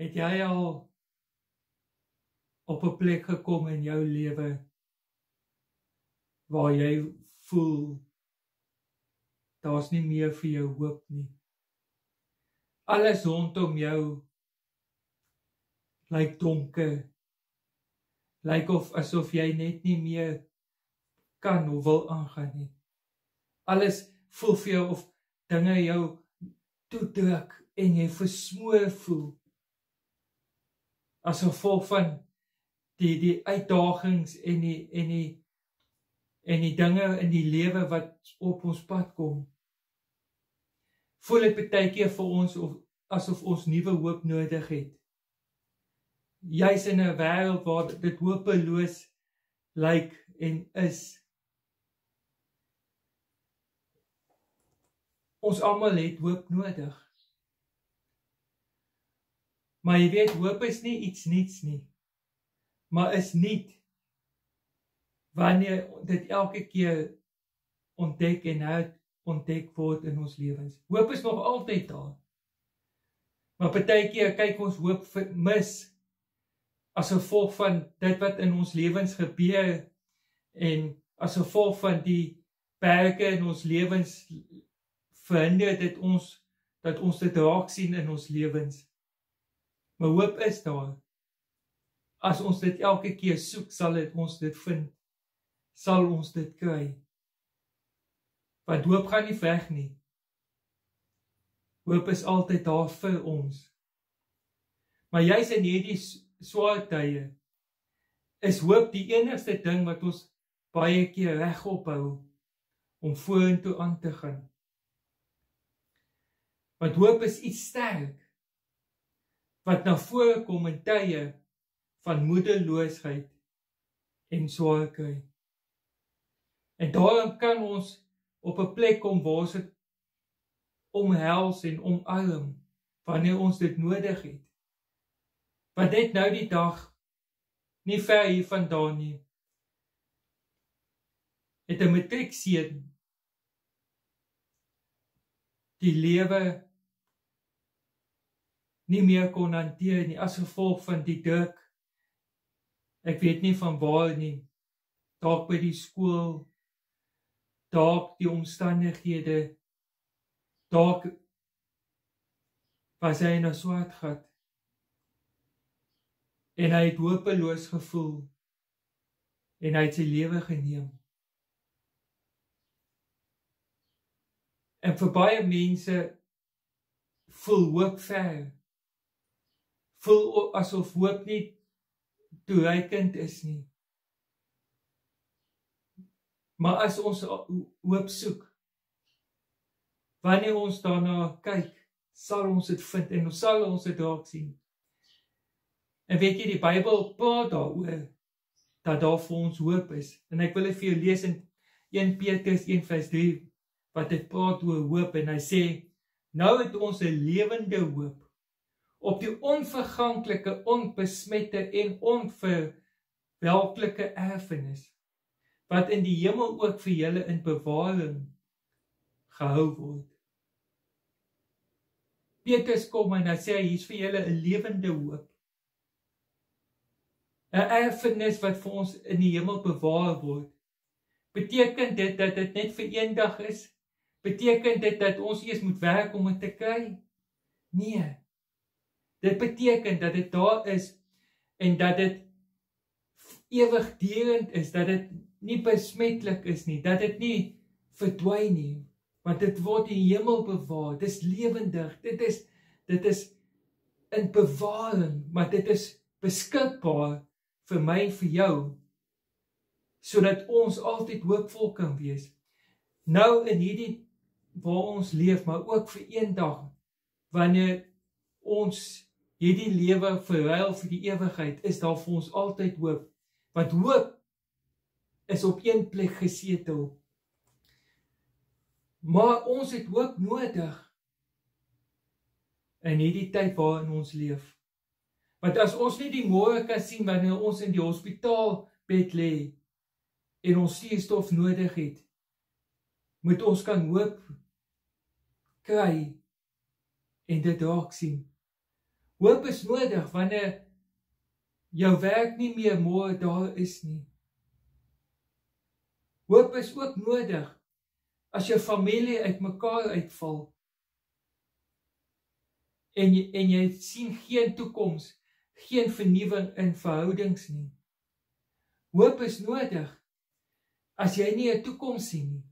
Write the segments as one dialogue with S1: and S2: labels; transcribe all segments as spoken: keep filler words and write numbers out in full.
S1: Het jy al op 'n plek gekom in jou lewe waar jy voel daar's nie meer vir jou hoop nie? Alles rondom jou lyk donker. Lyk of asof jy net nie meer kan of wil aangaan nie. Alles voel vir jou of dinge jou toedruk en jy versmoor voel. As gevolg van die die uitdagings en die en die en die dinge in die lewe wat op ons pad kom. Voel dit baie keer vir ons of asof ons nuwe hoop nodig het. Juis in 'n wêreld waar dit hopeloos lyk en is. Ons almal het hoop nodig. Maar jy weet, hoop is nie iets niets nie, maar is nuut wanneer dit elke keer ontdek en herontdek word in ons lewens. Hoop is nog altyd daar. Maar partykeer kyk ons hoop mis as gevolg van dit wat in ons lewens gebeur en as gevolg van die perke in ons lewens verhinder dit ons dat ons dit raak sien in ons lewens. Maar hoop is daar. As ons dit elke keer soek, sal dit ons dit vind. Sal ons dit kry. Want hoop gaan nie weg nie. Hoop is altyd daar vir ons. Maar juis in hierdie swaar tye is hoop die enigste ding wat ons baie keer regop hou om vorentoe aan te gaan. Want hoop is iets sterk wat na vore kom in tye van moedeloosheid en swaar kry. En daarom kan ons op 'n plek kom waar ons dit omhels en omarm wanneer ons dit nodig het. Want net nou die dag, nie ver hier vandaan nie, het 'n matriekseun die lewe nie meer kon hanteer nie, as gevolg van die druk. Ek weet nie van waar nie, dalk by die skool, dalk die omstandighede, dalk was hy in 'n swart gat. En hy het hopeloos gevoel, en hy het sy lewe geneem. En vir baie mense voel hoop ver, voel asof hoop nie toereikend is nie. Maar as ons hoop soek, wanneer ons daarna kyk, sal ons dit vind en ons sal ons dit raak sien. En weet jy, die Bybel praat daaroor dat daar vir ons hoop is. En ek wil dit vir jou lees in Eerste Petrus een vers drie, wat dit praat oor hoop, en hy sê, nou het ons 'n lewende hoop op die onverganklike, onbesmette en onverwelklike erfenis, wat in die hemel ook vir julle in bewaring gehou word. Petrus kom en hy sê, hier is vir julle 'n lewende hoop. 'n Erfenis wat vir ons in die hemel bewaar word. Beteken dit dat dit net vir eendag is? Beteken dit dat ons eers moet werk om dit te kry? Nee. Dit beteken dat dit daar is en dat dit ewigdurend is, dat dit nie besmetlik is nie, dat dit nie verdwyn nie, want dit word in die hemel bewaar. Dit is lewendig, dit is dit is in bewaring, maar dit is beskikbaar vir my en vir jou, sodat ons altyd hoopvol kan wees. Nou in hierdie waar ons leef, maar ook vir eendag, wanneer ons hierdie lewe verruil vir die ewigheid, is daar vir ons altyd hoop. Want hoop is op een plek gesetel. Maar ons het hoop nodig in hierdie tyd waarin ons leef. Want as ons nie die môre kan sien wanneer ons in die hospitaalbed lê en ons suurstof nodig het, moet ons kan hoop kry en dit raak sien. Hoop is nodig wanneer jou werk nie meer môre daar is nie. Hoop is ook nodig as jou familie uitmekaar uitval en jy, en jy sien geen toekoms, geen vernuwing in verhoudings nie. Hoop is nodig as jy nie 'n toekoms sien nie.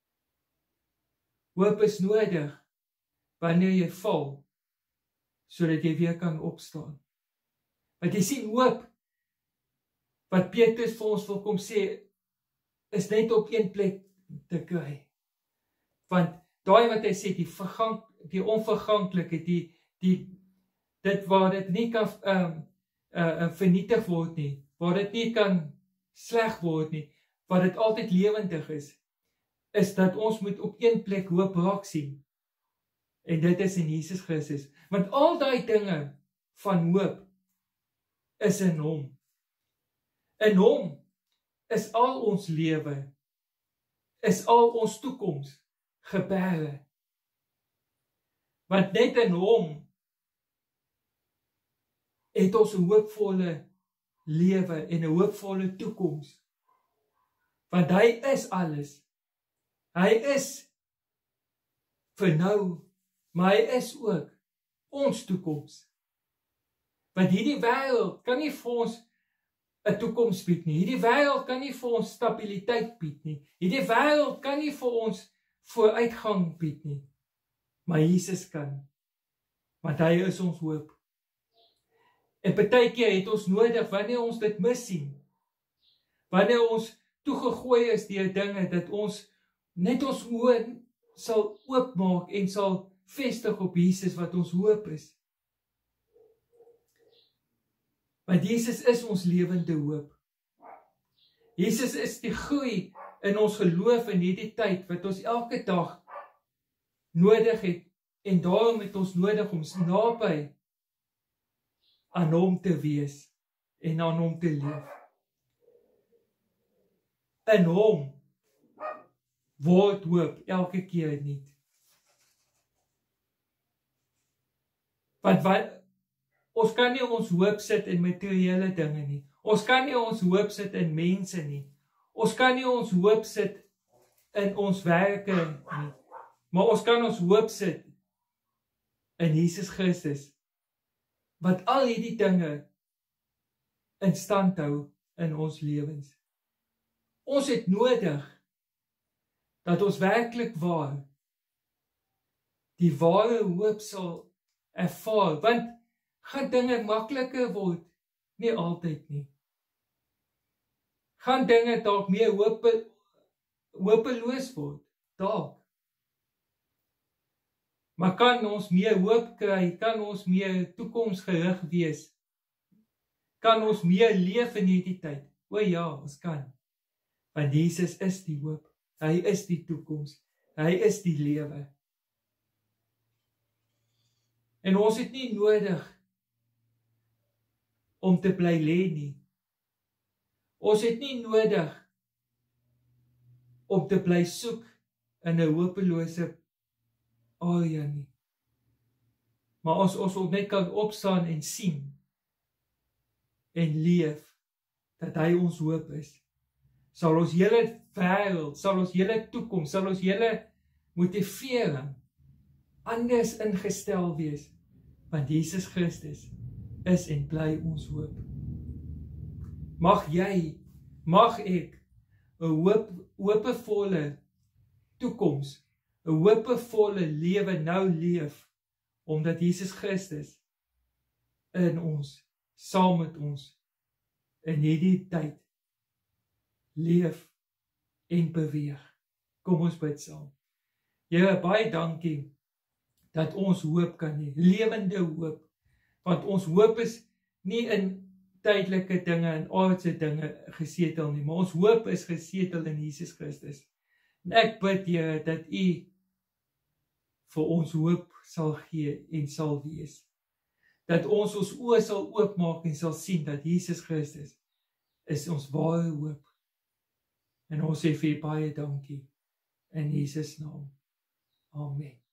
S1: Hoop is nodig wanneer jy val, sodat jy weer kan opstaan. Want jy sien hoop, wat Petrus vir ons wil kom sê, is net op een plek te kry. Want daai wat hy sê, die vergang, die onverganklike, die, die, dit waar dit nie kan um, uh, uh, vernietig word nie, waar dit nie kan sleg word nie, waar dit altyd lewendig is, is dat ons moet op een plek hoop raak sien. En dit is in Jesus Christus. Want al daai dinge van hoop is in hom. In hom is al ons lewe, is al ons toekoms geberge. Want net in hom het ons 'n hoopvolle lewe en 'n hoopvolle toekoms. Want hy is alles. Hy is vir nou, maar hy is ook ons toekoms. Want hierdie wêreld kan nie vir ons 'n toekoms bied nie. Hierdie wêreld kan nie vir ons stabiliteit bied nie. Hierdie wêreld kan nie vir ons vooruitgang bied nie. Maar Jesus kan. Want hy is ons hoop. En partykeer het ons nodig wanneer ons dit mis sien. Wanneer ons toegegooi is deur dinge dat ons net ons oë sal oopmaak en sal vestig op Jesus wat ons hoop is. Want Jesus is ons lewende hoop. Jesus is die groei in ons geloof in hierdie tyd wat ons elke dag nodig het en daarom het ons nodig om naby aan hom te wees en aan hom te leef. In hom word hoop elke keer nuut. Want wat, ons kan nie ons hoop sit in materiële dinge nie. Ons kan nie ons hoop sit in mense nie. Ons kan nie ons hoop sit in ons werke nie. Maar ons kan ons hoop sit in Jesus Christus. Wat al hierdie dinge in stand hou in ons lewens. Ons het nodig dat ons werklik waar die ware hoop sal ervaar, want gaan dinge makliker word? Nie altyd nie. Gaan dinge dalk meer hope, hopeloos word? Dalk. Maar kan ons meer hoop kry? Kan ons meer toekomsgerig wees? Kan ons meer leef in hierdie tyd? O ja, ons kan. Want Jesus is die hoop. Hy is die toekoms. Hy is die lewe. En ons het nie nodig om te bly lê nie. Ons het nie nodig om te bly soek in 'n hopelose area nie. Maar as ons net kan opstaan en sien en leef dat hy ons hoop is, sal ons hele wêreld, sal ons hele toekoms, sal ons hele motivering anders ingestel wees, want Jesus Christus is en bly ons hoop. Mag jy, mag ek 'n hoop, hopevolle toekoms, 'n hopevolle lewe nou leef, omdat Jesus Christus in ons, saam met ons, in hierdie tyd leef en beweeg. Kom ons bid saam. Here, baie dankie dat ons hoop kan hê, lewende hoop, want ons hoop is nie in tydelike dinge en aardse dinge gesetel nie, maar ons hoop is gesetel in Jesus Christus. En ek bid, Here, dat U vir ons hoop sal gee en sal wees. Dat ons ons oë sal oopmaak en sal sien dat Jesus Christus is ons ware hoop. En ons sê vir U baie dankie in Jesus naam. Amen.